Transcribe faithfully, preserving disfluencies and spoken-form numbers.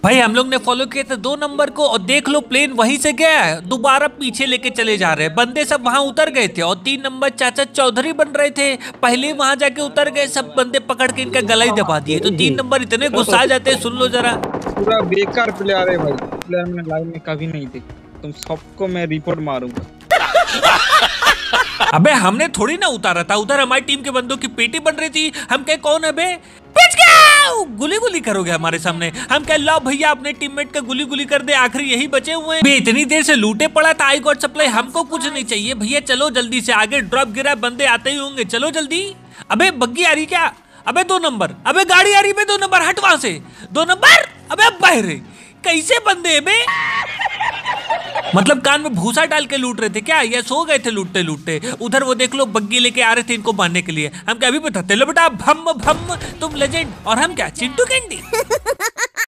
भाई हम लोग ने फॉलो किया था दो नंबर को और देख लो प्लेन वहीं से गया है, दोबारा पीछे लेके चले जा रहे हैं। बंदे सब वहां उतर गए थे और तीन नंबर चाचा चौधरी बन रहे थे, पहले वहां जाके उतर गए, सब बंदे पकड़ के इनका गला ही दबा दिए। तो तीन नंबर इतने गुस्सा आ जाते हैं, सुन लो जरा। पूरा बेकार प्लेयर है भाई, प्लेयर मैंने लाइव में कभी नहीं देखा, तुम सबको मैं रिपोर्ट मारूंगा। अबे हमने थोड़ी ना उतारा था, उधर हमारी टीम के बंदों की पेटी बन रही थी। हम कहे कौन है बे, पिच गया, गुली गुली करोगे हमारे सामने। हम कहे लो भैया अपने टीममेट का गुली गुली कर दे, आखिर यही बचे हुए हैं। इतनी देर से लूटे पड़ा था, आई गॉट सप्लाई, हमको कुछ नहीं चाहिए भैया, चलो जल्दी से आगे, ड्रॉप गिरा, बंदे आते ही होंगे, चलो जल्दी। अबे बग्गी आ रही क्या, अबे दो नंबर, अबे गाड़ी आ रही बे, दो नंबर हट वहां से, दो नंबर, अबे बहरे कैसे बंदे है बे, मतलब कान में भूसा डाल के लूट रहे थे क्या, या सो गए थे लूटते लूटते। उधर वो देख लो बग्गी लेके आ रहे थे इनको मारने के लिए। हम क्या अभी बताते लो बेटा, भम भम तुम लेजेंड, और हम क्या चिंटू कैंडी।